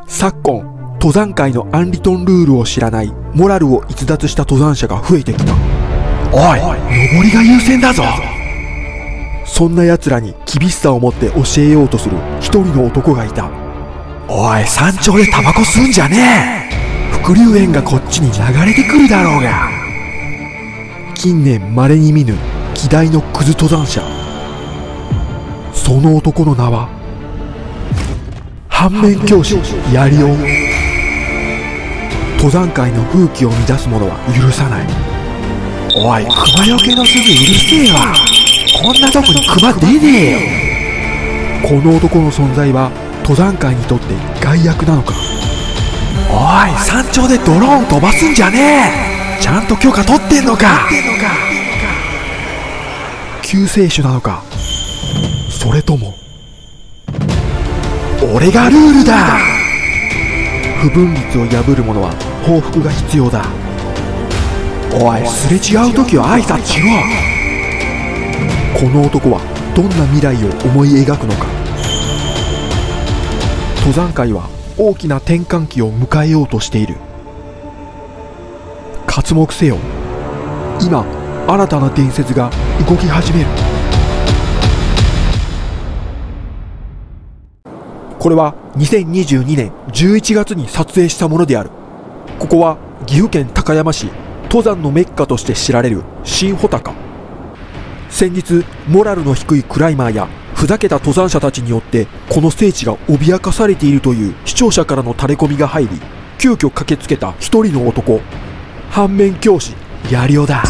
昨今、登山界のアンリトンルールを知らないモラルを逸脱した登山者が増えてきた。おい、登りが優先だぞ。そんな奴らに厳しさを持って教えようとする一人の男がいた。おい、山頂でタバコ吸うんじゃねえ。伏流煙がこっちに流れてくるだろうが。近年稀に見ぬ希代のクズ登山者。その男の名は反面教師ヤリオ。登山界の風紀を乱す者は許さない。おい、熊よけの鈴うるせえわ。こんなとこに熊出ねえよ。この男の存在は登山界にとって害悪なのか。おい、山頂でドローン飛ばすんじゃねえ。ちゃんと許可取ってんのか。救世主なのか、それとも俺がルールだ。不分律を破る者は報復が必要だ。おい、すれ違う時は挨拶しろ。この男はどんな未来を思い描くのか。登山界は大きな転換期を迎えようとしている。刮目せよ。今、新たな伝説が動き始める。これは2022年11月に撮影したものである。ここは岐阜県高山市、登山のメッカとして知られる新穂高。先日、モラルの低いクライマーやふざけた登山者たちによってこの聖地が脅かされているという視聴者からの垂れ込みが入り、急遽駆けつけた一人の男、反面教師ヤリオだ。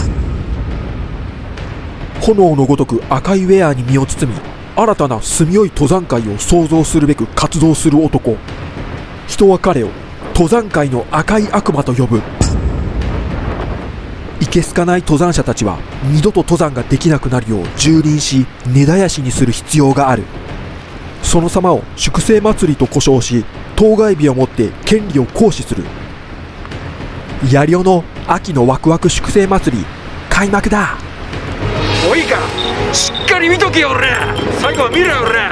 炎のごとく赤いウェアに身を包み、新たな住みよい登山界を創造するべく活動する男。人は彼を登山界の赤い悪魔と呼ぶ。いけすかない登山者たちは二度と登山ができなくなるよう蹂躙し、根絶やしにする必要がある。その様を粛清祭りと呼称し、当該日をもって権利を行使する。ヤリオの秋のワクワク粛清祭り開幕だ。 もういいか、しっかり見とけよ俺。最後は見ろよ俺。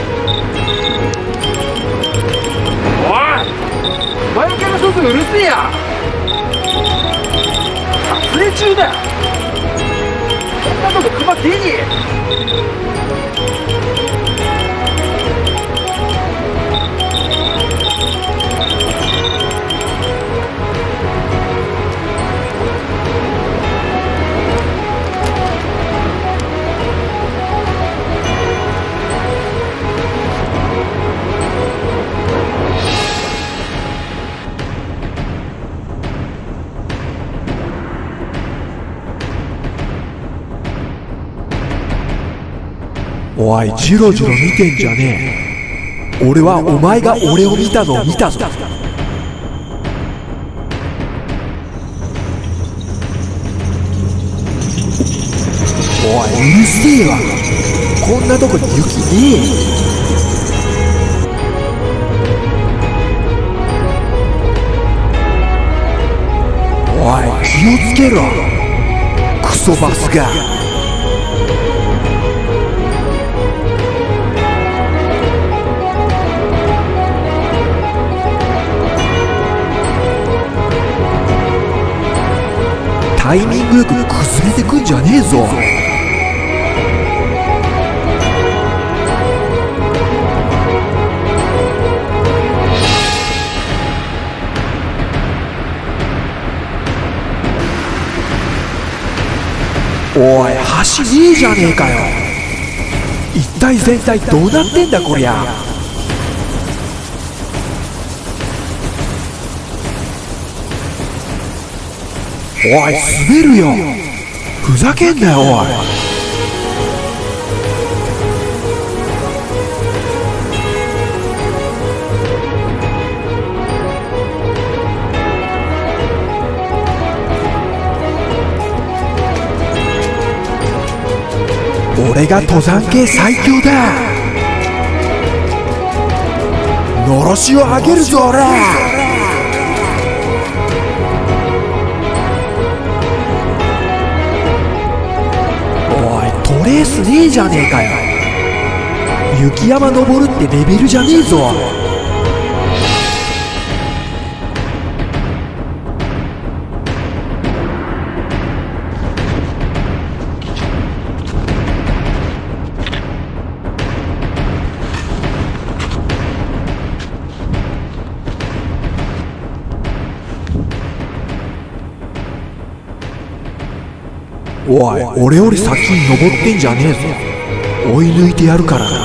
おい、魔除けの一つうるせえや。撮影中だよ。こんなとこ熊出ねえ。 おい、ジロジロ見てんじゃねえ。俺はお前が俺を見たのを見たぞ。おい、うるせえわ。こんなとこに雪ねえ。おい、気をつけろ、クソバスが。タイミングよく崩れてくんじゃねえぞ。おい、橋ねえじゃねえかよ。一体全体どうなってんだこりゃ。おい、滑るよ。ふざけんなよおい。俺が登山系最強だ。のろしを上げるぞ俺。トレースねえじゃねえかよ。雪山登るってレベルじゃねえぞ。 おい、俺より先に登ってんじゃねえぞ。追い抜いてやるからな。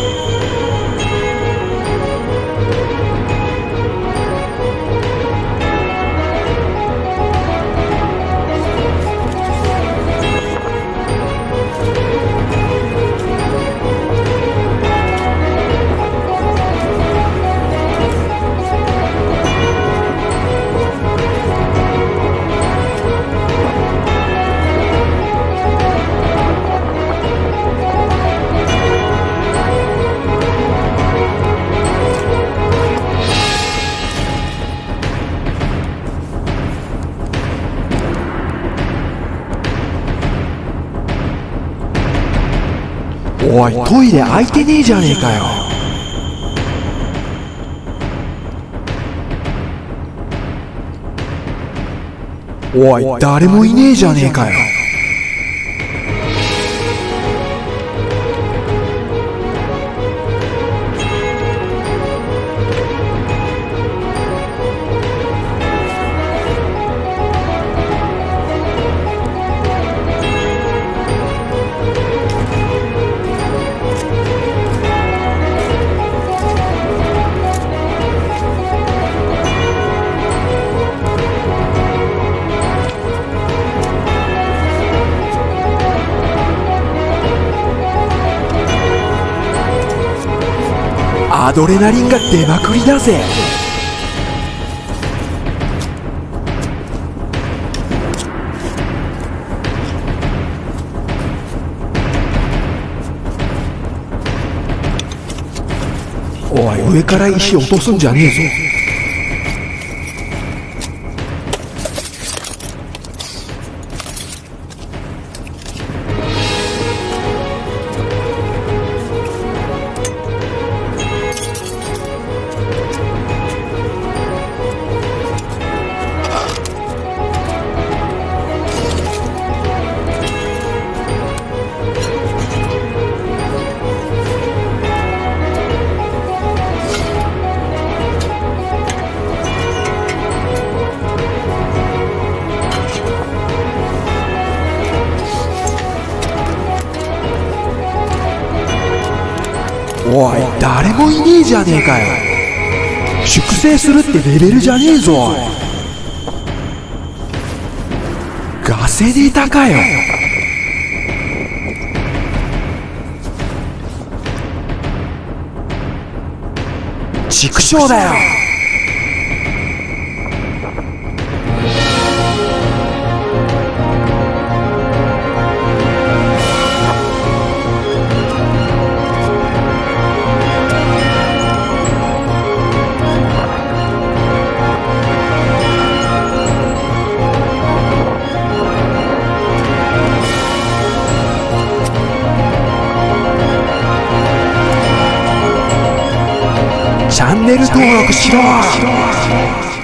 おい、トイレ空いてねえじゃねえかよ。おい、誰もいねえじゃねえかよ。アドレナリンが出まくりだぜ。おい、上から石落とすんじゃねえぞ。おい、誰もいねえじゃねえかよ。粛清するってレベルじゃねえぞ。ガセネタかよ。畜生だよ。チャンネル登録しろ。